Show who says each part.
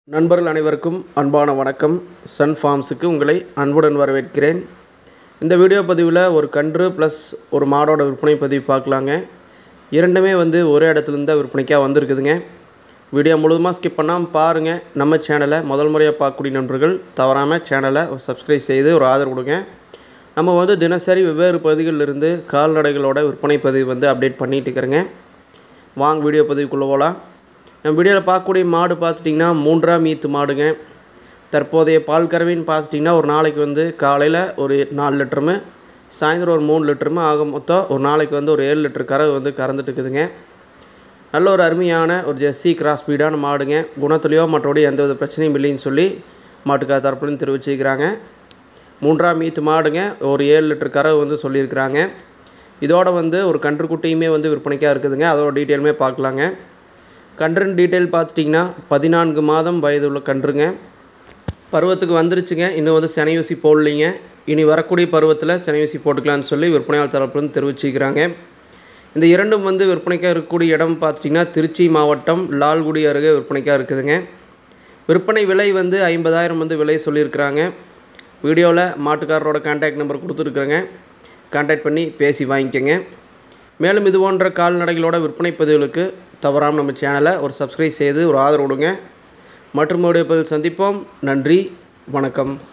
Speaker 1: நண்பர்கள் அனைவருக்கும் அன்பான வணக்கம். சன் ஃபார்ம்ஸுக்கு உங்களை அன்புடன் வரவேற்கிறேன். இந்த வீடியோ பதிவில் ஒரு கன்று ப்ளஸ் ஒரு மாடோட விற்பனை பதிவு பார்க்கலாங்க. இரண்டுமே ஒரே இடத்துலேருந்து விற்பனைக்காக வந்திருக்குதுங்க. வீடியோ முழுவதுமாக ஸ்கிப் பண்ணாமல் பாருங்கள். நம்ம சேனலை முதல் முறையாக பார்க்கக்கூடிய நண்பர்கள் தவறாமல் சேனலை ஒரு சப்ஸ்கிரைப் செய்து ஒரு ஆதரவு கொடுங்க. நம்ம தினசரி வெவ்வேறு பகுதிகளிலிருந்து கால்நடைகளோட விற்பனை பதிவு அப்டேட் பண்ணிகிட்டு இருக்கிறேங்க. வாங்க வீடியோ பதிவுக்குள்ளே போகலாம். நம்ம வீடியோவில் பார்க்கக்கூடிய மாடு பார்த்துட்டிங்கன்னா 3ஆம் ஈத்து மாடுங்க. தற்போதைய பால் கறவைன்னு பார்த்துட்டிங்கன்னா ஒரு நாளைக்கு காலையில் ஒரு 4 லிட்டருமே சாயந்தரம் ஒரு 3 லிட்டருமே ஆக மொத்தம் ஒரு நாளைக்கு ஒரு 7 லிட்டர் கறவை கறந்துட்டு இருக்குதுங்க. நல்ல ஒரு அருமையான ஒரு ஜெர்சி கிராஸ் ஸ்பீடான மாடுங்க. குணத்துலையோ மற்றபடி எந்தவித பிரச்சனையும் இல்லைன்னு சொல்லி மாட்டுக்கார தரப்புலையும் தெரிவிச்சிருக்கிறாங்க. 3ஆம் ஈத்து மாடுங்க. ஒரு 7 லிட்டர் கறவை சொல்லியிருக்கிறாங்க. இதோட ஒரு கன்றுக்குட்டியுமே விற்பனைக்காக இருக்குதுங்க. அதோட டீட்டெயிலுமே பார்க்கலாங்க. கன்றுன்னு டீட்டெயில் பார்த்துட்டிங்கன்னா 14 மாதம் வயதுள்ள கன்றுங்க. பருவத்துக்கு வந்துருச்சுங்க. இன்னும் செனையூசி போடலிங்க. இனி வரக்கூடிய பருவத்தில் செனையூசி போட்டுக்கலான்னு சொல்லி விற்பனையாளர் தரப்புலேருந்து தெரிவிச்சிக்கிறாங்க. இந்த இரண்டும் விற்பனைக்காக இருக்கக்கூடிய இடம் பார்த்துட்டிங்கன்னா திருச்சி மாவட்டம் லால்குடி அருகே விற்பனைக்காக இருக்குதுங்க. விற்பனை விலை 50,000 விலை சொல்லியிருக்கிறாங்க. வீடியோவில் மாட்டுக்காரரோட கான்டாக்ட் நம்பர் கொடுத்துருக்குறேங்க. கான்டாக்ட் பண்ணி பேசி வாங்கிக்கோங்க. மேலும் இது போன்ற கால்நடைகளோட விற்பனை பதிவுகளுக்கு தவறாமல் நம்ம சேனலை ஒரு சப்ஸ்கிரைப் செய்து ஒரு ஆதரவு கொடுங்க. மற்றும் வீடியோ பதிவில் சந்திப்போம். நன்றி, வணக்கம்.